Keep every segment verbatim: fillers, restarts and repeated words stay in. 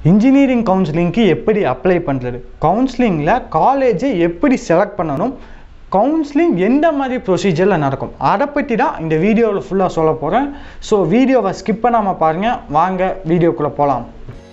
Engineering கவுன்சிலிங்க்கு எப்படி apply பண்ணுறது, கவுன்சிலிங்கில் காலேஜை எப்படி செலக்ட் பண்ணணும், கவுன்சிலிங் எந்த மாதிரி ப்ரொசீஜரில் நடக்கும், அதை பற்றி தான் இந்த வீடியோவில் ஃபுல்லாக சொல்ல போகிறேன். ஸோ வீடியோவை ஸ்கிப் பண்ணாமல் பாருங்கள். வாங்க வீடியோக்குள்ளே போகலாம்.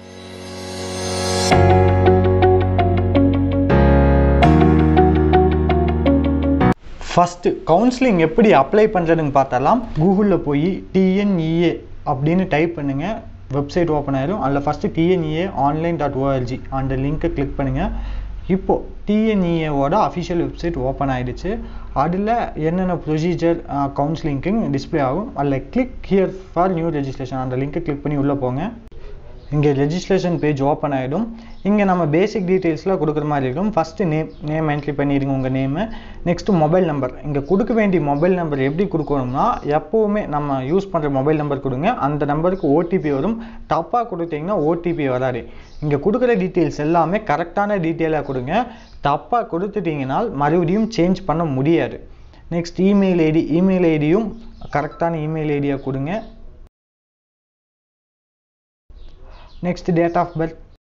ஃபஸ்ட்டு கவுன்சிலிங் எப்படி அப்ளை பண்ணுறதுன்னு பார்த்தலாம். கூகுளில் போய் டிஎன்இஏ அப்படின்னு டைப் பண்ணுங்கள், வெப்சைட் ஓப்பன் ஆயிடும். அதில் first TNEA online dot org அந்த லிங்க்கை கிளிக் பண்ணுங்கள். இப்போது டிஎன்இஏவோட அஃபிஷியல் வெப்சைட் ஓப்பன் ஆகிடுச்சு. அதில் என்னென்ன ப்ரொசீஜர் கவுன்சிலிங்க்கு டிஸ்பிளே ஆகும். அதில் click here for new registration அந்த லிங்க்கை கிளிக் பண்ணி உள்ளே போங்க. இங்கே ரெஜிஸ்ட்ரேஷன் பேஜ் ஓப்பன் ஆகிடும். இங்கே நம்ம பேசிக் டீட்டெயில்ஸ்லாம் கொடுக்குற மாதிரி இருக்கும். ஃபஸ்ட்டு நேம் நேம் என்ட்ரி பண்ணிடுங்க, உங்கள் நேமு. Next mobile number. இங்கே கொடுக்க வேண்டிய மொபைல் நம்பர் எப்படி கொடுக்கணும்னா, எப்போவுமே நம்ம யூஸ் பண்ணுற மொபைல் நம்பர் கொடுங்க. அந்த நம்பருக்கு ஓடிபி வரும். தப்பாக கொடுத்தீங்கன்னா ஓடிபி வராது. இங்கே கொடுக்குற டீட்டெயில்ஸ் எல்லாமே கரெக்டான டீட்டெயிலாக கொடுங்க. தப்பாக கொடுத்துட்டிங்கன்னா மறுபடியும் சேஞ்ச் பண்ண முடியாது. நெக்ஸ்ட் இமெயில் ஐடி இமெயில் ஐடியும் கரெக்டான இமெயில் ஐடியாக கொடுங்க. Next date of birth.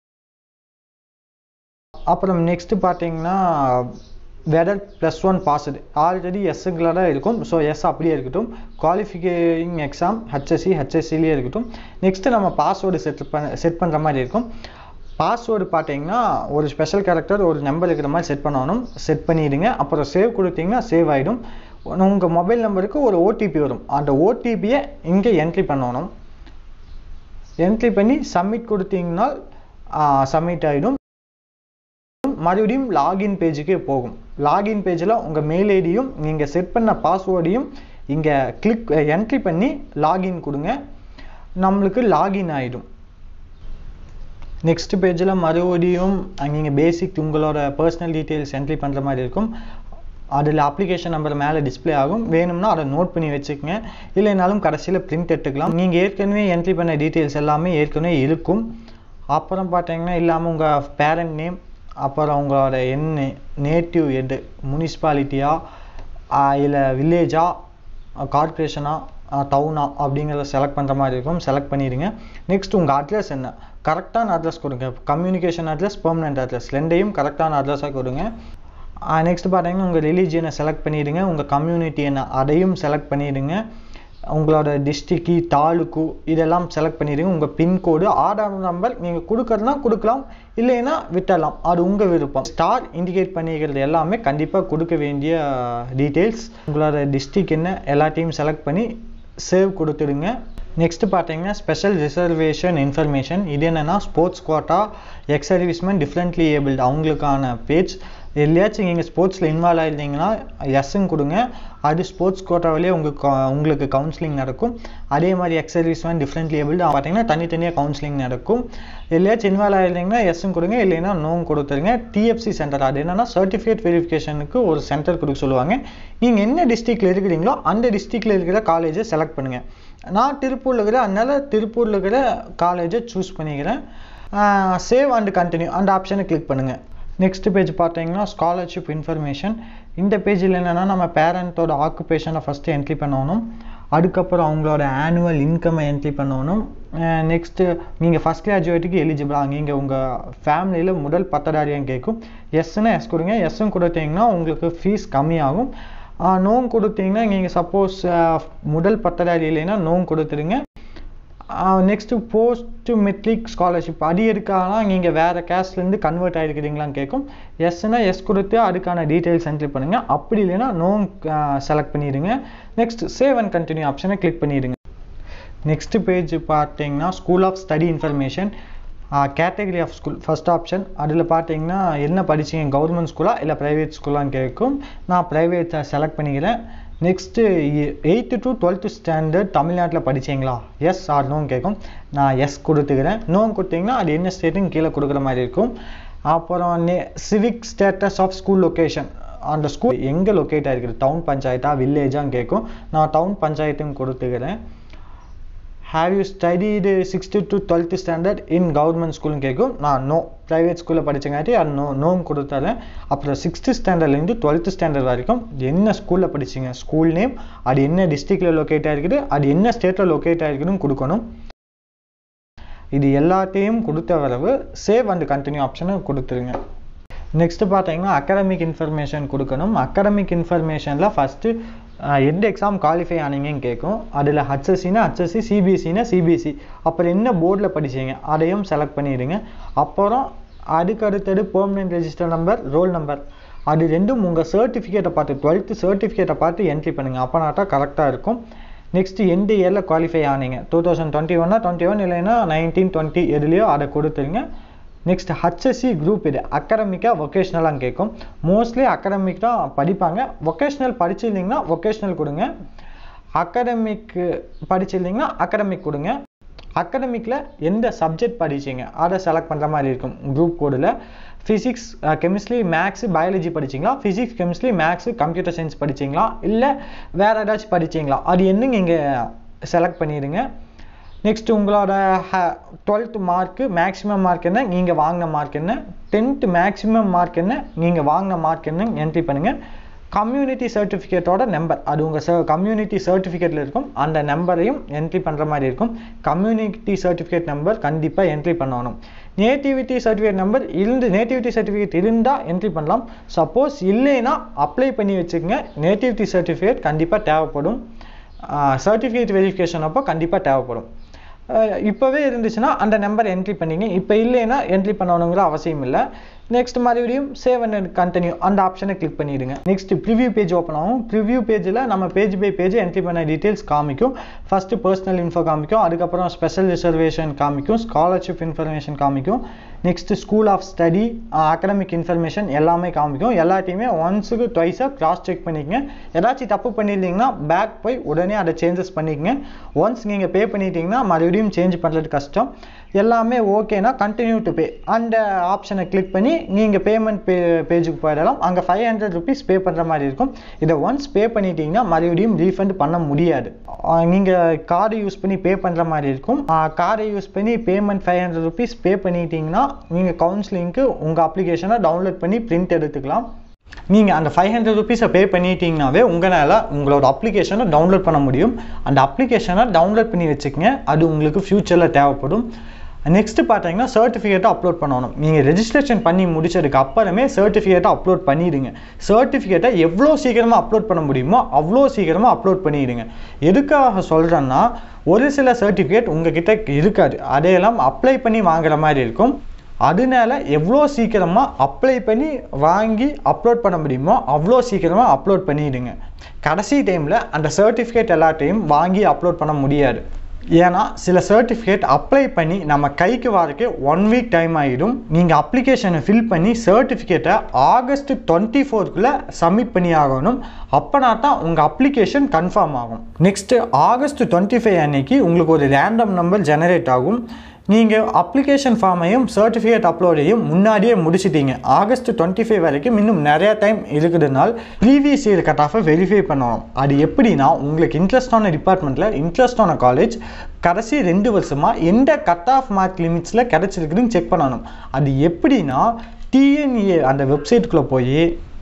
அப்புறம் நெக்ஸ்ட்டு பார்த்தீங்கன்னா whether plus one passed already எஸ்ஸுங்களாக தான் இருக்கும். ஸோ எஸ் அப்படியே இருக்கட்டும். குவாலிஃபிகேயிங் எக்ஸாம் ஹெச்எஸ்சி ஹெச்எஸ்சிலேயே இருக்கட்டும். நெக்ஸ்ட்டு நம்ம பாஸ்வேர்டு செட் பண்ண செட் பண்ணுற மாதிரி இருக்கும். பாஸ்வேர்டு பார்த்தீங்கன்னா ஒரு ஸ்பெஷல் கேரக்டர் ஒரு நம்பர் இருக்கிற மாதிரி செட் பண்ணணும். செட் பண்ணிடுங்க. அப்புறம் சேவ் கொடுத்தீங்கன்னா சேவ் ஆகிடும். உங்கள் மொபைல் நம்பருக்கு ஒரு ஓடிபி வரும். அந்த ஓடிபியை இங்கே என்ட்ரி பண்ணணும். என்ட்ரி பண்ணி சப்மிட் கொடுத்தீங்கன்னா சப்மிட் ஆகிடும். மறுபடியும் லாகின் பேஜுக்கே போகும். லாகின் பேஜில் உங்கள் மெயில் ஐடியும் நீங்கள் செட் பண்ண பாஸ்வேர்டையும் இங்கே கிளிக் என்ட்ரி பண்ணி லாகின் கொடுங்க. நம்மளுக்கு லாகின் ஆகிடும். நெக்ஸ்ட் பேஜில் மறுபடியும் நீங்கள் பேசிக் உங்களோட பர்சனல் டீட்டெயில்ஸ் என்ட்ரி பண்ணுற மாதிரி இருக்கும். அதில் அப்ளிகேஷன் நம்பர் மேலே டிஸ்பிளே ஆகும். வேணும்னா அதை நோட் பண்ணி வச்சுக்கோங்க. இல்லைனாலும் கடைசியில் பிரிண்ட் எடுத்துக்கலாம். நீங்கள் ஏற்கனவே என்ட்ரி பண்ண டீட்டெயில்ஸ் எல்லாமே ஏற்கனவே இருக்கும். அப்புறம் பார்த்தீங்கன்னா இல்லாமல் உங்கள் பேரண்ட் நேம், அப்புறம் உங்களோட என்ன நேட்டிவ் எடு முனிசிபாலிட்டியா இல்லை வில்லேஜா கார்பரேஷனா டவுனா அப்படிங்கிறத செலக்ட் பண்ணுற மாதிரி இருக்கும். செலக்ட் பண்ணிடுங்க. நெக்ஸ்ட் உங்கள் அட்ரஸ் என்ன, கரெக்டான அட்ரஸ் கொடுங்க. கம்யூனிகேஷன் அட்ரஸ், பெர்மனன்ட் அட்ரஸ் ரெண்டையும் கரெக்டான அட்ரஸாக கொடுங்க. நெக்ஸ்ட் பார்த்தீங்கன்னா உங்கள் ரிலீஜியனை செலக்ட் பண்ணிவிடுங்க. உங்கள் கம்யூனிட்டி என்ன அதையும் செலக்ட் பண்ணிவிடுங்க. உங்களோட டிஸ்ட்ரிக்கு தாலுக்கு இதெல்லாம் செலக்ட் பண்ணிடுங்க. உங்கள் பின்கோடு, ஆதார் நம்பர் நீங்கள் கொடுக்கறதுனா கொடுக்கலாம், இல்லைன்னா விட்டலாம். அது உங்கள் விருப்பம். ஸ்டார் இண்டிகேட் பண்ணிக்கிறது எல்லாமே கண்டிப்பாக கொடுக்க வேண்டிய டீட்டெயில்ஸ். உங்களோட டிஸ்ட்ரிக் என்ன எல்லாத்தையும் செலக்ட் பண்ணி சேவ் கொடுத்துடுங்க. நெக்ஸ்ட் பார்த்தீங்கன்னா ஸ்பெஷல் ரிசர்வேஷன் இன்ஃபர்மேஷன். இது என்னென்னா sports quota, ex serviceman, differently abled அவங்களுக்கான பேஜ். எல்லையாச்சும் நீங்கள் ஸ்போர்ட்ஸில் இன்வால்வ் ஆகிருந்தீங்கன்னா எஸ்ஸுன்னு கொடுங்க. அது ஸ்போர்ட்ஸ் கோட்டாவிலே உங்களுக்கு உங்களுக்கு கவுன்சிலிங் நடக்கும். அதே மாதிரி எக்ஸ் சர்வீஸ்மேன், டிஃப்ரெண்ட்லி ஏபிள்டு பார்த்தீங்கன்னா தனித்தனியாக கவுன்சிலிங் நடக்கும். எல்லையாச்சும் இன்வால்வ் ஆகிருந்தீங்கன்னா எஸ்ஸுன்னு கொடுங்க, இல்லைன்னா நோவும் கொடுத்துருங்க. டிஎஃப்சி சென்டர் அது என்னென்னா சர்டிஃபிகேட் வெரிஃபிகேஷனுக்கு ஒரு சென்டர் கொடுக்க சொல்லுவாங்க. நீங்கள் என்ன டிஸ்ட்ரிக்டில் இருக்கிறீங்களோ அந்த டிஸ்ட்ரிக்டில் இருக்கிற காலேஜை செலக்ட் பண்ணுங்கள். நான் திருப்பூரில் இருக்கிற அதனால் திருப்பூரில் இருக்கிற காலேஜை சூஸ் பண்ணிக்கிறேன். சேவ் அண்ட் கண்டினியூ அந்த ஆப்ஷனை கிளிக் பண்ணுங்கள். நெக்ஸ்ட் பேஜ் பார்த்தீங்கன்னா ஸ்காலர்ஷிப் இன்ஃபர்மேஷன். இந்த பேஜில் என்னென்னா நம்ம பேரண்ட்டோட ஆக்குபேஷனை ஃபஸ்ட்டு என்ட்ரி பண்ணணும். அதுக்கப்புறம் அவங்களோட ஆனுவல் இன்கம்மை என்ட்ரி பண்ணணும். நெக்ஸ்ட்டு நீங்கள் ஃபஸ்ட் கிராஜுவேட்டுக்கு எலிஜிபிளாக நீங்கள் உங்கள் ஃபேமிலியில் முதல் பட்டதாரியம் கேட்கும். எஸ்ஸுன்னா எஸ் கொடுங்க. எஸ்ஸும் கொடுத்தீங்கன்னா உங்களுக்கு ஃபீஸ் கம்மியாகும். நோன் கொடுத்தீங்கன்னா நீங்கள் சப்போஸ் முதல் பட்டதாரி இல்லைன்னா நோன் கொடுத்துருங்க. நெக்ஸ்ட்டு போஸ்ட் மெட்ரிக் ஸ்காலர்ஷிப் அது எதுக்காகனா நீங்கள் வேறு கேஸ்ட்லேருந்து கன்வெர்ட் ஆகிருக்கிறீங்களான்னு கேட்கும். எஸ்ன்னா எஸ் கொடுத்து அதுக்கான டீட்டெயில்ஸ் என்ட்ரி பண்ணுங்கள். அப்படி இல்லைன்னா நோன் செலக்ட் பண்ணிடுங்க. நெக்ஸ்ட் சேவ் அண்ட் கண்டினியூ ஆப்ஷனை கிளிக் பண்ணிடுங்க. நெக்ஸ்ட் பேஜ் பார்த்தீங்கன்னா school of study information, category of school first option. அதில் பார்த்தீங்கன்னா என்ன படிச்சிங்க, கவர்மெண்ட் ஸ்கூலா இல்லை ப்ரைவேட் ஸ்கூலான்னு கேட்கும். நான் ப்ரைவேட்டை செலக்ட் பண்ணிக்கிறேன். Next eighth to twelfth standard தமிழ்நாட்டில் படித்தீங்களா, எஸ் ஆர் நோன்னு கேட்கும். நான் எஸ் கொடுத்துக்கிறேன். நோன் கொடுத்தீங்கன்னா அது என்ன ஸ்டேட்டுன்னு கீழே கொடுக்குற மாதிரி இருக்கும். அப்புறம் நே civic status of school location, அந்த ஸ்கூல் எங்கே லொக்கேட் ஆகிருக்குது, டவுன் பஞ்சாயத்தா வில்லேஜான்னு கேட்கும். நான் டவுன் பஞ்சாயத்துன்னு கொடுத்துக்கிறேன். Have you studied sixth to twelfth standard in government ஸ்கூல்னு கேட்கும். நான் நோ ப்ரைவேட் ஸ்கூலில் படித்தங்காட்டி அது நோ நோன்னு கொடுத்தாலேன். அப்புறம் சிக்ஸ்த்து ஸ்டாண்டர்ட்லேருந்து டுவெல்த்து ஸ்டாண்டர்ட் வரைக்கும் என்ன ஸ்கூலில் படிச்சிங்க, ஸ்கூல் நேம், அது என்ன டிஸ்ட்ரிக்டில் லொக்கேட் ஆகிருக்குது, அது என்ன ஸ்டேட்டில் லொக்கேட் ஆகிருக்குதுன்னு கொடுக்கணும். இது எல்லாத்தையும் கொடுத்த பிறகு சேவ் அண்ட் கண்டினியூ ஆப்ஷனை கொடுத்துருங்க. நெக்ஸ்ட் பார்த்தீங்கன்னா அகாடமிக் இன்ஃபர்மேஷன் கொடுக்கணும். அகாடமிக் இன்ஃபர்மேஷனில் ஃபஸ்ட்டு எந்த எக்ஸாம் குவாலிஃபை ஆனீங்கன்னு கேட்கும். அதில் ஹச்எஸ்சினா ஹச்எஸ்சி, சிபிஎஸ்சினா சிபிஎஸ்சி, அப்புறம் என்ன போர்டில் படிச்சீங்க அதையும் செலக்ட் பண்ணிடுங்க. அப்புறம் அதுக்கடுத்தது permanent register number, roll number, அது ரெண்டும் உங்கள் சர்டிஃபிகேட்டை பார்த்து டுவெல்த்து சர்டிஃபிகேட்டை பார்த்து என்ட்ரி பண்ணுங்கள். அப்போனா தான் கரெக்டாக இருக்கும். நெக்ஸ்ட்டு எந்த இயரில் குவாலிஃபை ஆனீங்க, டூ தௌசண்ட் டுவெண்ட்டி ஒன்னா டுவெண்ட்டி ஒன் இல்லைன்னா நைன்டீன் டுவெண்ட்டி எதுலையோ அதை கொடுத்துருங்க. நெக்ஸ்ட் ஹச்எஸ்சி குரூப் இது அகாடமிக்காக வொக்கேஷ்னலாக கேட்கும். மோஸ்ட்லி அகாடமிக் தான் படிப்பாங்க. வொக்கேஷ்னல் படிச்சிருந்தீங்கன்னா வொக்கேஷ்னல் கொடுங்க, அகாடமிக் படிச்சிருந்தீங்கன்னா அகாடமிக் கொடுங்க. அகாடமிக்கில் எந்த சப்ஜெக்ட் படிச்சிங்க அதை செலக்ட் பண்ணுற மாதிரி இருக்கும். குரூப் கோடில் ஃபிசிக்ஸ், கெமிஸ்ட்ரி, மேக்ஸு, பயாலஜி படிச்சிங்களா, physics, chemistry, maths, computer science படிச்சிங்களா, இல்லை வேறு ஏதாச்சும் படிச்சிங்களா அது என்னங்க இங்கே செலக்ட் பண்ணிடுங்க. நெக்ஸ்ட் உங்களோட டுவெல்த்து மார்க்கு மேக்ஸிமம் மார்க் என்ன, நீங்கள் வாங்கின மார்க் என்ன, டென்த்து மேக்ஸிமம் மார்க் என்ன, நீங்கள் வாங்கின மார்க் என்ன என்ட்ரி பண்ணுங்கள். கம்யூனிட்டி சர்டிஃபிகேட்டோட நம்பர் அது உங்கள் ச கம்யூனிட்டி சர்டிஃபிகேட்டில் இருக்கும். அந்த நம்பரையும் என்ட்ரி பண்ணுற மாதிரி இருக்கும். கம்யூனிட்டி சர்டிஃபிகேட் நம்பர் கண்டிப்பாக என்ட்ரி பண்ணணும். நேட்டிவிட்டி சர்டிஃபிகேட் நம்பர் இருந்து நேட்டிவிட்டி சர்டிஃபிகேட் இருந்தால் என்ட்ரி பண்ணலாம். சப்போஸ் இல்லைன்னா அப்ளை பண்ணி வச்சுக்கோங்க. நேட்டிவிட்டி சர்டிஃபிகேட் கண்டிப்பாக தேவைப்படும். சர்டிஃபிகேட் வெரிஃபிகேஷன் அப்போ கண்டிப்பாக தேவைப்படும். இப்போவே இருந்துச்சுன்னா அந்த நம்பர் என்ட்ரி பண்ணிங்க. இப்போ இல்லைன்னா என்ட்ரி பண்ணணுங்கிற அவசியம் இல்லை. நெக்ஸ்ட் மறுபடியும் சேவ் அண்ட் கண்டினியூ அந்த ஆப்ஷனை கிளிக் பண்ணிவிடுங்க. நெக்ஸ்ட் ப்ரிவ்யூ பேஜ் ஓப்பன் ஆகும். ப்ரிவ்யூ பேஜில் நம்ம பேஜ் பை பேஜ் என்ட்ரி பண்ண டீட்டெயில்ஸ் காமிக்கும். ஃபஸ்ட்டு பர்சனல் இன்ஃபோ காமிக்கும், அதுக்கப்புறம் ஸ்பெஷல் ரிசர்வேஷன் காமிக்கும், ஸ்காலர்ஷிப் இன்ஃபர்மேஷன் காமிக்கும், next school of study, academic information எல்லாமே காமிக்கும். எல்லாத்தையுமே ஒன்ஸுக்கு ட்வைஸாக கிராஸ் செக் பண்ணிக்கங்க. ஏதாச்சும் தப்பு பண்ணியிருந்தீங்கன்னா பேக் போய் உடனே அதை சேஞ்சஸ் பண்ணிக்கங்க. ஒன்ஸ் நீங்கள் பே பண்ணிட்டீங்கன்னா மறுபடியும் சேஞ்ச் பண்ணுறது கஷ்டம். எல்லாமே ஓகேனா கண்டினியூ டு பே அந்த ஆப்ஷனை கிளிக் பண்ணி நீங்கள் பேமெண்ட் பே பேஜுக்கு போயிடலாம். அங்கே ஃபைவ் ஹண்ட்ரட் ருபீஸ் பே பண்ணுற மாதிரி இருக்கும். இதை ஒன்ஸ் பே பண்ணிட்டீங்கன்னா மறுபடியும் ரீஃபண்ட் பண்ண முடியாது. நீங்கள் கார்டு யூஸ் பண்ணி பே பண்ணுற மாதிரி இருக்கும். கார்டை யூஸ் பண்ணி payment five hundred rupees pay பண்ணிட்டீங்கன்னா நீங்கள் கவுன்சிலிங்க்கு உங்கள் அப்ளிகேஷனை டவுன்லோட் பண்ணி பிரிண்ட் எடுத்துக்கலாம். நீங்கள் அந்த ஃபைவ் ஹண்ட்ரட் ருபீஸை பே பண்ணிட்டீங்கன்னாவே உங்களால் உங்களோட அப்ளிகேஷனை டவுன்லோட் பண்ண முடியும். அந்த அப்ளிகேஷனை டவுன்லோட் பண்ணி வச்சுக்கங்க, அது உங்களுக்கு ஃப்யூச்சரில் தேவைப்படும். நெக்ஸ்ட்டு பார்த்தீங்கன்னா சர்டிஃபிகேட்டை அப்லோட் பண்ணணும். நீங்கள் ரெஜிஸ்ட்ரேஷன் பண்ணி முடிச்சதுக்கு அப்புறமே சர்டிஃபிகேட்டை அப்லோட் பண்ணிடுங்க. சர்டிஃபிகேட்டை எவ்வளோ சீக்கிரமாக அப்லோட் பண்ண முடியுமோ அவ்வளோ சீக்கிரமாக அப்லோட் பண்ணிடுங்க. எதுக்காக சொல்கிறேன்னா, ஒரு சில சர்டிஃபிகேட் உங்ககிட்ட இருக்காது, அதையெல்லாம் அப்ளை பண்ணி வாங்குற மாதிரி இருக்கும். அதனால எவ்வளோ சீக்கிரமாக அப்ளை பண்ணி வாங்கி அப்லோட் பண்ண முடியுமோ அவ்வளோ சீக்கிரமாக அப்லோட் பண்ணிடுங்க. கடைசி டைமில் அந்த சர்டிஃபிகேட் எல்லாத்தையும் வாங்கி அப்லோட் பண்ண முடியாது. ஏன்னா சில சர்டிஃபிகேட் அப்ளை பண்ணி நம்ம கைக்கு வரக்கு ஒன் வீக் டைம் ஆகிடும். நீங்கள் அப்ளிகேஷனை ஃபில் பண்ணி சர்டிஃபிகேட்டை ஆகஸ்ட் டுவெண்ட்டி ஃபோர்க்குள்ளே சப்மிட் பண்ணி ஆகணும். அப்போனா தான் உங்கள் அப்ளிகேஷன் கன்ஃபார்ம் ஆகும். நெக்ஸ்ட்டு ஆகஸ்ட் டுவெண்ட்டி ஃபைவ் அன்னைக்கு உங்களுக்கு ஒரு ரேண்டம் நம்பர் ஜெனரேட் ஆகும். நீங்கள் அப்ளிகேஷன் ஃபார்மையும் சர்டிஃபிகேட் அப்லோடையும் முன்னாடியே முடிச்சிட்டீங்க. ஆகஸ்ட் டுவெண்ட்டி ஃபைவ் வரைக்கும் இன்னும் நிறையா டைம் இருக்குதுனால் ப்ரீவியஸ் இயர் கட் ஆஃபை வெரிஃபை பண்ணணும். அது எப்படின்னா, உங்களுக்கு இன்ட்ரெஸ்டான டிபார்ட்மெண்ட்டில் இன்ட்ரெஸ்டான காலேஜ் கடைசி ரெண்டு வருஷமாக எந்த கட் ஆஃப் மார்க் லிமிட்ஸில் கிடச்சிருக்குதுன்னு செக் பண்ணணும். அது எப்படின்னா, டிஎன்ஏ அந்த வெப்சைட்டுக்குள்ளே போய்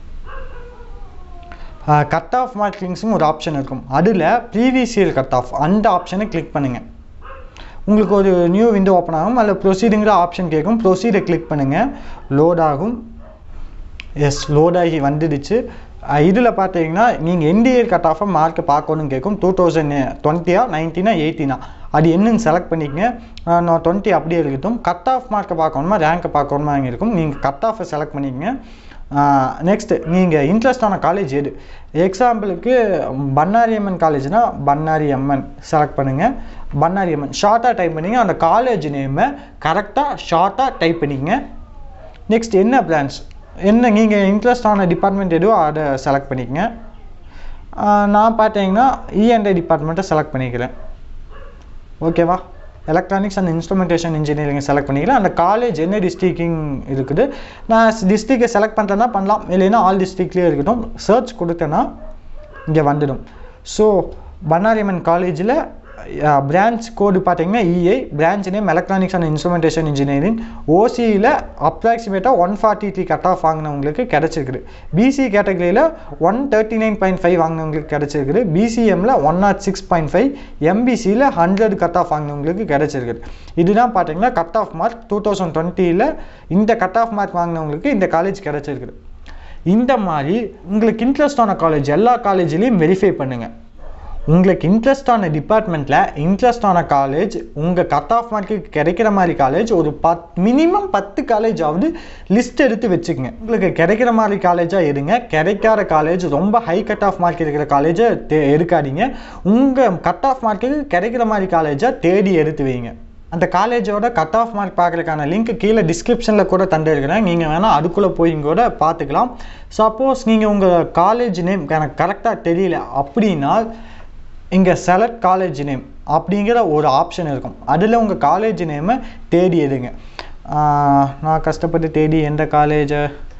கட் ஆஃப் மார்க் லிங்க்ஸும் ஒரு ஆப்ஷன் இருக்கும். அதில் ப்ரீவியஸ் இயர் கட் ஆஃப் அந்த ஆப்ஷனை கிளிக் பண்ணுங்கள். உங்களுக்கு ஒரு நியூ விண்டோ ஓப்பன் ஆகும். அதில் ப்ரொசீடுங்கிற ஆப்ஷன் கேட்கும். ப்ரொசீடை கிளிக் பண்ணுங்கள். லோட் ஆகும். எஸ், லோட் ஆகி வந்துடுச்சு. இதில் பார்த்தீங்கன்னா நீங்கள் எந்த இயர் கட் ஆஃபை மார்க்கை பார்க்கணும்னு கேட்கும். டூ தௌசண்ட் டுவெண்ட்டியா நைன்டீனா எயிட்டீனா அது என்னன்னு செலக்ட் பண்ணிக்கங்க. நான் டுவெண்ட்டி அப்படியே இருக்கட்டும். கட் ஆஃப் மார்க்கை பார்க்கணுமா ரேங்க்கை பார்க்கணுமா அங்கே இருக்கும். நீங்கள் கட் ஆஃபை செலக்ட் பண்ணிக்கங்க. நெக்ஸ்ட்டு நீங்கள் இன்ட்ரெஸ்டான காலேஜ் எது. எக்ஸாம்பிளுக்கு பண்ணாரி அம்மன் காலேஜ்னால் பண்ணாரி அம்மன் செலக்ட் பண்ணுங்கள். பண்ணாரி அம்மன் ஷார்ட்டாக டைப் பண்ணிங்க. அந்த காலேஜ் நேமை கரெக்டாக ஷார்ட்டாக டைப் பண்ணிக்கங்க. நெக்ஸ்ட் என்ன பிரான்ச் என்ன நீங்கள் இன்ட்ரெஸ்டான டிபார்ட்மெண்ட் எதுவோ அதை செலக்ட் பண்ணிக்கங்க. நான் பார்த்தீங்கன்னா இஎன்ஐ டிபார்ட்மெண்ட்டை செலக்ட் பண்ணிக்கிறேன். ஓகேவா. Electronics and instrumentation engineering select பண்ணிக்கலாம். அந்த காலேஜ் என்ன டிஸ்ட்ரிக்டிங் இருக்குது. நான் டிஸ்ட்ரிக்டை செலக்ட் பண்ணுறேன்னா பண்ணலாம், இல்லைன்னா ஆல் டிஸ்ட்ரிக்ட்லேயே இருக்கட்டும். சர்ச் கொடுத்தேன்னா இங்கே வந்துடும். ஸோ பண்ணாரி அம்மன் காலேஜில் பிரான்ச் கோடு பார்த்தீங்கன்னா EI, branch name electronics and instrumentation engineering. ஓசியில் அப்ராக்சிமேட்டாக one forty three cut off வாங்கினவங்களுக்கு கிடச்சிருக்குது. பிசி கேட்டகரியில் one thirty nine point five வாங்கினவங்களுக்கு கிடச்சிருக்குது. பிசிஎம்மில் one nought six point five, எம்பிசியில் ஹண்ட்ரட் கட் ஆஃப் வாங்கினவங்களுக்கு கிடச்சிருக்குது. இதுதான் பார்த்தீங்கன்னா cut off mark two thousand டுவெண்ட்டியில் இந்த கட் ஆஃப் மார்க் வாங்கினவங்களுக்கு இந்த காலேஜ் கிடச்சிருக்குது. இந்த மாதிரி உங்களுக்கு இன்ட்ரெஸ்டான காலேஜ் எல்லா காலேஜ்லேயும் வெரிஃபை பண்ணுங்கள். உங்களுக்கு இன்ட்ரெஸ்டான டிபார்ட்மெண்ட்டில் இன்ட்ரெஸ்டான காலேஜ், உங்கள் கட் ஆஃப் மார்க்குக்கு கிடைக்கிற மாதிரி காலேஜ் ஒரு பத் மினிமம் பத்து காலேஜாவது லிஸ்ட் எடுத்து வச்சுக்கோங்க. உங்களுக்கு கிடைக்கிற மாதிரி காலேஜாக எடுங்க. கிடைக்காத காலேஜ், ரொம்ப ஹை கட் ஆஃப் மார்க் இருக்கிற காலேஜை தே எடுக்காதீங்க. உங்கள் கட் ஆஃப் மார்க்குக்கு கிடைக்கிற மாதிரி காலேஜாக தேடி எடுத்து வைங்க. அந்த காலேஜோட கட் ஆஃப் மார்க் பார்க்குறதுக்கான லிங்க் கீழே டிஸ்கிரிப்ஷனில் கூட தந்துருக்கிறேன். நீங்கள் வேணால் அதுக்குள்ளே போய் கூட பார்த்துக்கலாம். சப்போஸ் நீங்கள் உங்கள் காலேஜ் நேம் எனக்கு கரெக்டாக தெரியல அப்படின்னா இங்கே செலக்ட் காலேஜ் நேம் அப்படிங்கிற ஒரு ஆப்ஷன் இருக்கும். அதில் உங்கள் காலேஜ் நேமை தேடி எடுங்க. நான் கஷ்டப்பட்டு தேடி எந்த காலேஜை,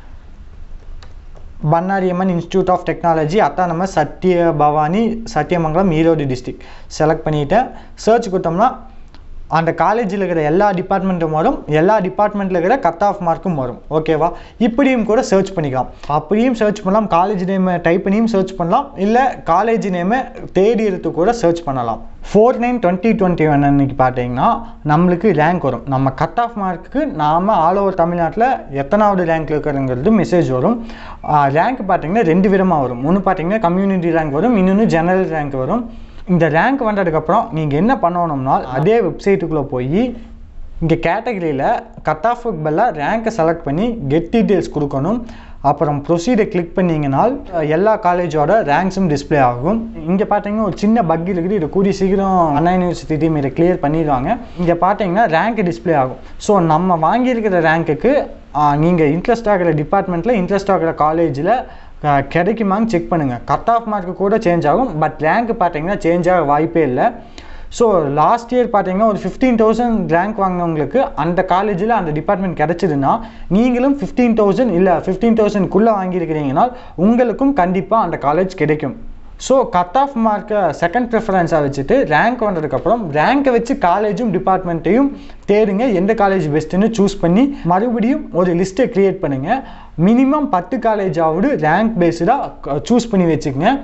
Bannariamman institute of technology autonomous Sathya Bhavani Sathyamangalam Erode district select பண்ணிவிட்டேன். சர்ச் கொடுத்தோம்னா அந்த காலேஜில் இருக்கிற எல்லா டிபார்ட்மெண்ட்டும் வரும், எல்லா டிபார்ட்மெண்ட்டில் இருக்கிற கட் ஆஃப் மார்க்கும் வரும். ஓகேவா? இப்படியும் கூட சர்ச் பண்ணிக்கலாம். அப்படியும் சர்ச் பண்ணலாம், காலேஜ் நேமை டைப் பண்ணியும் சர்ச் பண்ணலாம், இல்லை காலேஜ் நேமை தேடி எடுத்து கூட சர்ச் பண்ணலாம். Four nine twenty twenty one அன்றைக்கி பார்த்தீங்கன்னா நம்மளுக்கு ரேங்க் வரும். நம்ம கட் ஆஃப் மார்க்குக்கு நாம் ஆல் ஓவர் தமிழ்நாட்டில் எத்தனாவது ரேங்க் இருக்கிறதுங்கிறது மெசேஜ் வரும். ரேங்க் பார்த்தீங்கன்னா ரெண்டு விதமாக வரும். ஒன்று பார்த்தீங்கன்னா கம்யூனிட்டி ரேங்க் வரும், இன்னொன்று ஜெனரல் ரேங்க் வரும். இந்த ரேங்க் வந்ததுக்கப்புறம் நீங்கள் என்ன பண்ணணும்னா அதே வெப்சைட்டுக்குள்ளே போய் இங்கே கேட்டகரியில் கட் ஆஃபுக்கு பதிலாக ரேங்கை செலக்ட் பண்ணி கெட் டீட்டெயில்ஸ் கொடுக்கணும். அப்புறம் ப்ரொசீடை கிளிக் பண்ணிங்கனால் எல்லா காலேஜோட ரேங்க்ஸும் டிஸ்பிளே ஆகும். இங்கே பார்த்தீங்கன்னா ஒரு சின்ன பக் இருக்குது, இது கூடிய சீக்கிரம் அண்ணா யூனிவர்சிட்டி டீம் இதை கிளியர் பண்ணிடுவாங்க. இங்கே பார்த்தீங்கன்னா ரேங்க் டிஸ்பிளே ஆகும். ஸோ நம்ம வாங்கியிருக்கிற ரேங்க்குக்கு நீங்கள் இன்ட்ரெஸ்ட் ஆகிற டிபார்ட்மெண்ட்டில் இன்ட்ரெஸ்ட் ஆகிற காலேஜில் கிடைக்குமான்னு செக் பண்ணுங்கள். கட் ஆஃப் மார்க்கு கூட சேஞ்ச் ஆகும், பட் ரேங்க் பார்த்தீங்கன்னா சேஞ்ச் ஆக வாய்ப்பே இல்லை. ஸோ லாஸ்ட் இயர் பார்த்தீங்கன்னா ஒரு ஃபிஃப்டீன் தௌசண்ட் ரேங்க் வாங்கினவங்களுக்கு அந்த காலேஜில் அந்த டிபார்ட்மெண்ட் கிடச்சிதுன்னா நீங்களும் ஃபிஃப்டீன் தௌசண்ட் இல்லை ஃபிஃப்டீன் தௌசண்ட்குள்ளே வாங்கியிருக்கிறீங்கன்னா உங்களுக்கும் கண்டிப்பாக அந்த காலேஜ் கிடைக்கும். ஸோ கட் ஆஃப் மார்க்கை செகண்ட் ப்ரிஃபரன்ஸாக வச்சுட்டு ரேங்க் வந்ததுக்கப்புறம் ரேங்கை வச்சு காலேஜும் டிபார்ட்மெண்ட்டையும் தேடுங்க. எந்த காலேஜ் பெஸ்ட்டுன்னு சூஸ் பண்ணி மறுபடியும் ஒரு லிஸ்ட்டை க்ரியேட் பண்ணுங்கள். மினிமம் பத்து காலேஜாவது ரேங்க் பேஸ்டாக சூஸ் பண்ணி வச்சுக்கோங்க.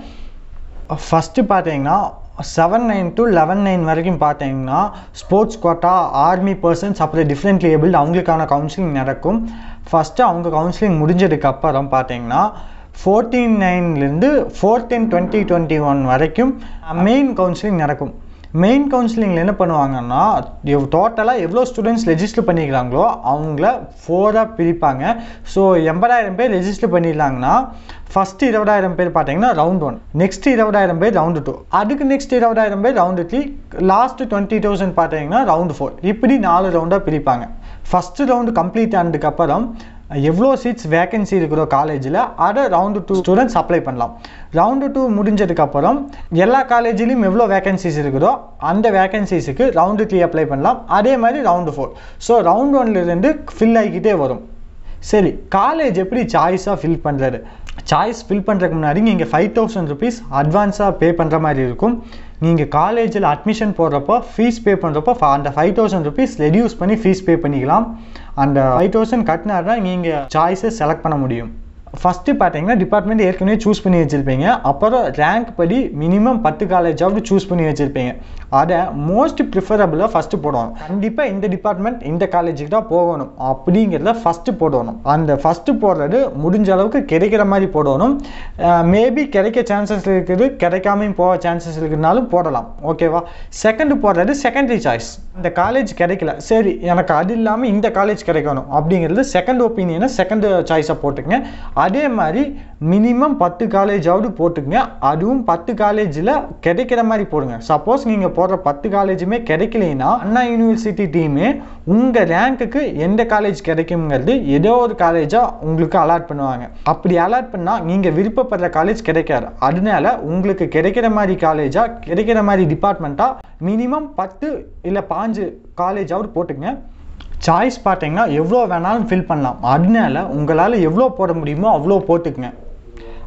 ஃபஸ்ட்டு பார்த்தீங்கன்னா seven nine to eleven nine வரைக்கும் பார்த்தீங்கன்னா ஸ்போர்ட்ஸ் கோட்டா, ஆர்மி பர்சன்ஸ், அப்புறம் டிஃப்ரெண்ட்லி ஏபிள்டு அவங்களுக்கான கவுன்சிலிங் நடக்கும். ஃபஸ்ட்டு அவங்க கவுன்சிலிங் முடிஞ்சதுக்கப்புறம் பார்த்தீங்கன்னா ஃபோர்டீன் நைன்லேருந்து ஃபோர்டீன் டுவெண்ட்டி டுவெண்ட்டி ஒன் வரைக்கும் மெயின் கவுன்சிலிங் நடக்கும். மெயின் கவுன்சிலிங்கில் என்ன பண்ணுவாங்கன்னா எவ் டோட்டலாக எவ்வளோ ஸ்டூடெண்ட்ஸ் ரெஜிஸ்டர் பண்ணிக்கிறாங்களோ அவங்கள ஃபோராக பிரிப்பாங்க. ஸோ எண்பதாயிரம் பேர் ரெஜிஸ்டர் பண்ணிடலாங்கன்னா ஃபஸ்ட்டு இருபதாயிரம் பேர் பார்த்தீங்கன்னா ரவுண்ட் ஒன், நெக்ஸ்ட் இருபதாயிரம் பேர் ரவுண்டு டூ, அதுக்கு நெக்ஸ்ட் இருபதாயிரம் பேர் round three, last twenty thousand பார்த்தீங்கன்னா ரவுண்டு ஃபோர், இப்படி நாலு ரவுண்டாக பிரிப்பாங்க. ஃபஸ்ட்டு ரவுண்டு கம்ப்ளீட் ஆனதுக்கப்புறம் எவ்வளோ சீட்ஸ் வேகன்சி இருக்கிறோ காலேஜில் அதை ரவுண்டு டூ ஸ்டூடெண்ட்ஸ் அப்ளை பண்ணலாம். ரவுண்டு டூ முடிஞ்சதுக்கப்புறம் எல்லா காலேஜிலையும் எவ்வளோ வேகன்சிஸ் இருக்குதோ அந்த வேகன்சிஸுக்கு ரவுண்டு த்ரீ அப்ளை பண்ணலாம். அதே மாதிரி ரவுண்டு ஃபோர். ஸோ ரவுண்ட் ஒன்லேருந்து ஃபில் ஆகிக்கிட்டே வரும். சரி, காலேஜ் எப்படி சாய்ஸாக ஃபில் பண்ணுறது? சாய்ஸ் ஃபில் பண்ணுறதுக்கு முன்னாடி நீங்கள் ஃபைவ் தௌசண்ட் ருபீஸ் அட்வான்ஸாக பே பண்ணுற மாதிரி இருக்கும். நீங்கள் காலேஜில் அட்மிஷன் போடுறப்போ ஃபீஸ் பே பண்ணுறப்போ அந்த ஃபைவ் தௌசண்ட் ருபீஸ் ரெடியூஸ் பண்ணி ஃபீஸ் பே பண்ணிக்கலாம். அந்த ஃபைவ் தௌசண்ட் கட்டினாருன்னா நீங்கள் சாய்ஸை செலக்ட் பண்ண முடியும். ஃபஸ்ட்டு பார்த்தீங்கன்னா டிபார்ட்மெண்ட் ஏற்கனவே சூஸ் பண்ணி வச்சுருப்பீங்க. அப்புறம் ரேங்க் படி மினிமம் பத்து காலேஜாவது சூஸ் பண்ணி வச்சுருப்பீங்க. அதை மோஸ்ட் ப்ரிஃபரபிளாக ஃபஸ்ட்டு போடணும். கண்டிப்பாக இந்த டிபார்ட்மெண்ட் இந்த காலேஜுக்கு தான் போகணும் அப்படிங்கிறத ஃபஸ்ட்டு போடணும். அந்த ஃபஸ்ட்டு போடுறது முடிஞ்ச அளவுக்கு கிடைக்கிற மாதிரி போடணும். மேபி கிடைக்க சான்சஸ் இருக்குது, கிடைக்காமையும் போக சான்சஸ் இருக்குதுனாலும் போடலாம். ஓகேவா? செகண்டு போடுறது செகண்டரி சாய்ஸ். இந்த காலேஜ் கிடைக்கல, சரி எனக்கு அது இல்லாமல் இந்த காலேஜ் கிடைக்கணும் அப்படிங்கிறது செகண்ட் ஒப்பீனியனை செகண்ட் சாய்ஸாக போட்டுக்கங்க. அதே மாதிரி மினிமம் பத்து காலேஜாவது போட்டுக்கங்க. அதுவும் பத்து காலேஜில் கிடைக்கிற மாதிரி போடுங்க. சப்போஸ் நீங்கள் போடுற பத்து காலேஜுமே கிடைக்கலைன்னா அண்ணா யூனிவர்சிட்டி டீமே உங்கள் ரேங்க்குக்கு எந்த காலேஜ் கிடைக்குங்கிறது ஏதோ ஒரு காலேஜாக உங்களுக்கு அலாட் பண்ணுவாங்க. அப்படி அலாட் பண்ணால் நீங்கள் விருப்பப்படுற காலேஜ் கிடைக்காது. அதனால உங்களுக்கு கிடைக்கிற மாதிரி காலேஜாக கிடைக்கிற மாதிரி டிபார்ட்மெண்ட்டாக மினிமம் பத்து இல்லை பாஞ்சு காலேஜாவது போட்டுங்க. சாய்ஸ் பார்த்தீங்கன்னா எவ்வளோ வேணாலும் ஃபில் பண்ணலாம். அதனால உங்களால் எவ்வளோ போட முடியுமோ அவ்வளோ போட்டுக்குங்க.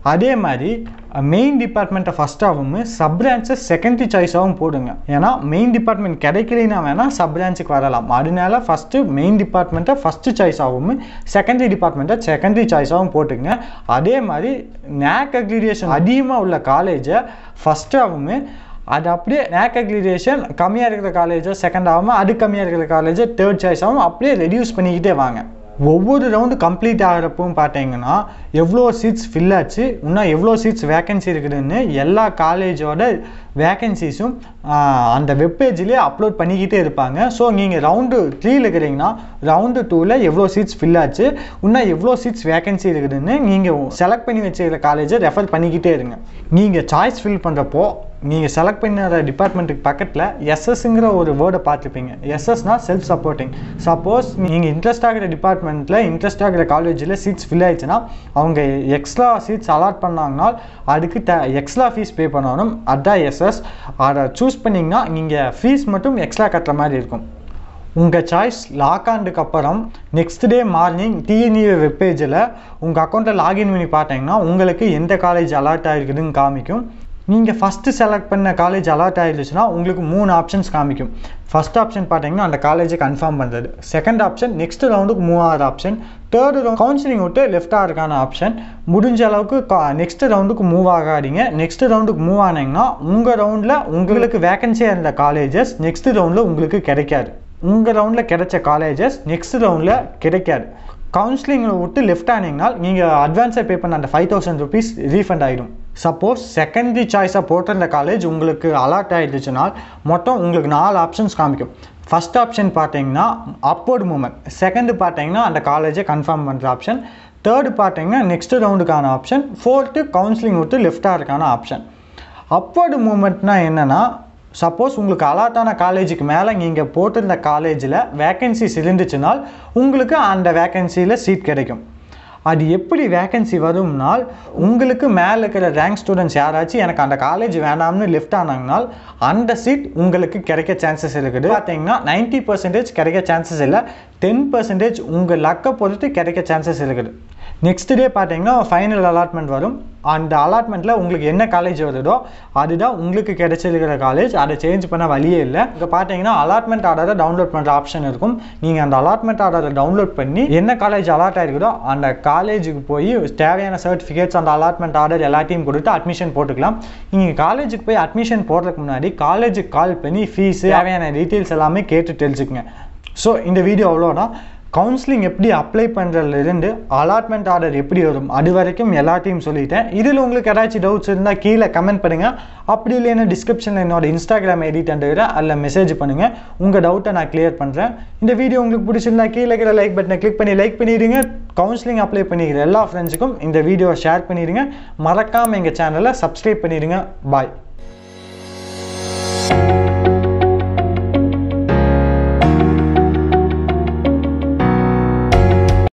அதே மாதிரி மெயின் டிபார்ட்மெண்ட்டை ஃபஸ்ட்டாகவும் சப் பிரான்ச்சை செகண்டரி சாய்ஸாகவும் போடுங்க. ஏன்னா மெயின் டிபார்ட்மெண்ட் கிடைக்கலைன்னா வேணால் சப் பிரான்ச்சுக்கு வரலாம். அதனால ஃபஸ்ட்டு மெயின் டிபார்ட்மெண்ட்டை ஃபஸ்ட்டு சாய்ஸாகவும் செகண்டரி டிபார்ட்மெண்ட்டை செகண்டரி சாய்ஸாகவும் போட்டுங்க. அதே மாதிரி நேக் அக்ரிடியேஷன் அதிகமாக உள்ள காலேஜை ஃபஸ்ட்டாகவும் அது அப்படியே நேக் அக்ரிடியேஷன் கம்மியாக இருக்கிற காலேஜை செகண்ட் ஆகாமல் அது கம்மியாக இருக்கிற காலேஜை தேர்ட் சாய்ஸாகவும் அப்படியே ரெடியூஸ் பண்ணிக்கிட்டே வாங்க. ஒவ்வொரு ரவுண்டு கம்ப்ளீட் ஆகிறப்பவும் பார்த்தீங்கன்னா எவ்வளோ சீட்ஸ் ஃபில் ஆச்சு, இன்னும் எவ்வளோ சீட்ஸ் வேக்கன்சி இருக்குதுன்னு எல்லா காலேஜோட வேக்கன்சிஸும் அந்த வெப்பேஜ்லேயே அப்லோட் பண்ணிக்கிட்டே இருப்பாங்க. ஸோ நீங்கள் ரவுண்டு த்ரீயில் இருக்கிறீங்கன்னா ரவுண்டு டூவில் எவ்வளோ சீட்ஸ் ஃபில் ஆச்சு, இன்னும் எவ்வளோ சீட்ஸ் வேக்கன்சி இருக்குதுன்னு நீங்கள் செலக்ட் பண்ணி வச்சுக்கிற காலேஜை ரெஃபர் பண்ணிக்கிட்டே இருங்க. நீங்கள் சாய்ஸ் ஃபில் பண்ணுறப்போ நீங்கள் செலக்ட் பண்ணுற டிபார்ட்மெண்ட்டுக்கு பக்கத்தில் எஸ்எஸ்ங்கிற ஒரு வேர்டை பார்த்துப்பீங்க. எஸ்எஸ்னால் செல்ஃப் சப்போர்ட்டிங். சப்போஸ் நீங்கள் இன்ட்ரெஸ்ட் ஆகிற டிபார்ட்மெண்ட்டில் இன்ட்ரெஸ்ட் ஆகிற காலேஜில் சீட்ஸ் ஃபில் ஆயிடுச்சுன்னா அவங்க எக்ஸ்ட்ரா சீட்ஸ் அலாட் பண்ணாங்கன்னா அதுக்கு த எக்ஸ்ட்ரா ஃபீஸ் பே பண்ணணும். அதுதான் எஸ்எஸ். அதை சூஸ் பண்ணிங்கன்னா நீங்கள் ஃபீஸ் மட்டும் எக்ஸ்ட்ரா கட்டுற மாதிரி இருக்கும். உங்கள் சாய்ஸ் லாக் ஆனதுக்கு அப்புறம் நெக்ஸ்ட் டே மார்னிங் டிஎன்யூ வெப்பேஜில் உங்கள் அக்கௌண்ட்டில் லாகின் பண்ணி பார்த்தீங்கன்னா உங்களுக்கு எந்த காலேஜ் அலாட் ஆகிருக்குதுன்னு காமிக்கும். நீங்கள் ஃபஸ்ட்டு செலக்ட் பண்ண காலேஜ் அலாட் ஆகிடுச்சுன்னா உங்களுக்கு மூணு ஆப்ஷன்ஸ் காமிக்கும். ஃபஸ்ட் ஆப்ஷன் பார்த்தீங்கன்னா அந்த காலேஜை கன்ஃபார்ம் பண்ணுறது. செகண்ட் ஆப்ஷன் நெக்ஸ்ட் ரவுண்டுக்கு மூவ் ஆகிற ஆப்ஷன். தேர்டு ரவுண்ட் கவுன்சிலிங் விட்டு லெஃப்டாக இருக்கான ஆப்ஷன். முடிஞ்ச அளவுக்கு நெக்ஸ்ட் ரவுண்டுக்கு மூவ் ஆகாதீங்க. நெக்ஸ்ட் ரவுண்டுக்கு மூவ் ஆனீங்கன்னா உங்கள் ரவுண்டில் உங்களுக்கு வேகன்சியாக இருந்த காலேஜஸ் நெக்ஸ்ட் ரவுண்டில் உங்களுக்கு கிடைக்காது. உங்கள் ரவுண்டில் கிடைச்ச காலேஜஸ் நெக்ஸ்ட் ரவுண்டில் கிடைக்காது. கவுன்சிலிங்கில் விட்டு லெஃப்ட் ஆனீங்கன்னா நீங்கள் அட்வான்ஸாக பே பண்ண அந்த ஃபைவ் தௌசண்ட் ருபீஸ் ரீஃபண்ட் ஆகிடும். சப்போஸ் செகண்டரி சாய்ஸாக போட்டிருந்த காலேஜ் உங்களுக்கு அலாட் ஆகிடுச்சுன்னா மொத்தம் உங்களுக்கு நாலு ஆப்ஷன்ஸ் காமிக்கும். ஃபஸ்ட் ஆப்ஷன் பார்த்தீங்கன்னா அப்வர்ட் மூவ்மெண்ட். செகண்டு பார்த்தீங்கன்னா அந்த காலேஜை கன்ஃபார்ம் பண்ணுற ஆப்ஷன். தேர்டு பார்த்தீங்கன்னா நெக்ஸ்ட் ரவுண்டுக்கான ஆப்ஷன். ஃபோர்த்து கவுன்சிலிங் விட்டு லெஃப்டாக இருக்கான ஆப்ஷன். அப்வர்டு மூவ்மெண்ட்னா என்னென்னா சப்போஸ் உங்களுக்கு அலாட்டான காலேஜுக்கு மேலே நீங்கள் போட்டிருந்த காலேஜில் வேக்கன்சிஸ் இருந்துச்சுனால் உங்களுக்கு அந்த வேக்கன்சியில் சீட் கிடைக்கும். அது எப்படி வேக்கன்சி வரும்னால் உங்களுக்கு மேலே இருக்கிற ரேங்க் ஸ்டூடெண்ட்ஸ் யாராச்சும் எனக்கு அந்த காலேஜ் வேணாம்னு லெஃப்ட் ஆனாங்கனால் அந்த சீட் உங்களுக்கு கிடைக்க சான்சஸ் இருக்குது. பார்த்தீங்கன்னா நைன்ட்டி பர்சன்டேஜ் கிடைக்க சான்சஸ் இல்லை, டென் பர்சன்டேஜ் உங்கள் லக்கை பொறுத்து கிடைக்க சான்சஸ் இருக்குது. நெக்ஸ்ட் டே பார்த்தீங்கன்னா ஃபைனல் அலாட்மெண்ட் வரும். அந்த அலாட்மெண்ட்டில் உங்களுக்கு என்ன காலேஜ் வருதோ அதுதான் உங்களுக்கு கிடைச்சிருக்கிற காலேஜ். அதை சேஞ்ச் பண்ண வழியே இல்லை. இங்கே பார்த்தீங்கன்னா அலாட்மெண்ட் ஆர்டரை டவுன்லோட் பண்ணுற ஆப்ஷன் இருக்கும். நீங்கள் அந்த அலாட்மெண்ட் ஆர்டரை டவுன்லோட் பண்ணி என்ன காலேஜ் அலாட் ஆகிருக்குதோ அந்த காலேஜுக்கு போய் தேவையான சர்டிஃபிகேட்ஸ் அந்த அலாட்மெண்ட் ஆர்டர் எல்லாத்தையும் கொடுத்து அட்மிஷன் போட்டுக்கலாம். நீங்கள் காலேஜுக்கு போய் அட்மிஷன் போடுறதுக்கு முன்னாடி காலேஜுக்கு கால் பண்ணி ஃபீஸு தேவையான டீட்டெயில்ஸ் எல்லாமே கேட்டு தெரிஞ்சுக்குங்க. ஸோ இந்த வீடியோ அவ்வளோதான். கவுன்சிலிங் எப்படி அப்ளை பண்ணுறதுலேருந்து அலாட்மெண்ட் ஆர்டர் எப்படி வரும் அது வரைக்கும் எல்லாத்தையும் சொல்லிட்டேன். இதில் உங்களுக்கு ஏதாச்சும் டவுட்ஸ் இருந்தால் கீழே கமெண்ட் பண்ணுங்கள். அப்படி இல்லைன்னா டிஸ்கிரிப்ஷனில் என்னோட இன்ஸ்டாகிராம் எடிட் பண்ணுற அதில் மெசேஜ் பண்ணுங்கள். உங்கள் டவுட்டை நான் கிளியர் பண்ணுறேன். இந்த வீடியோ உங்களுக்கு பிடிச்சிருந்தா கீழே இருக்கிற லைக் பட்டனை கிளிக் பண்ணி லைக் பண்ணிடுங்க. கவுன்சிலிங் அப்ளை பண்ணிக்கிற எல்லா ஃப்ரெண்ட்ஸுக்கும் இந்த வீடியோவை ஷேர் பண்ணிடுங்க. மறக்காமல் எங்கள் சேனலை சப்ஸ்கிரைப் பண்ணிடுங்க. பாய்.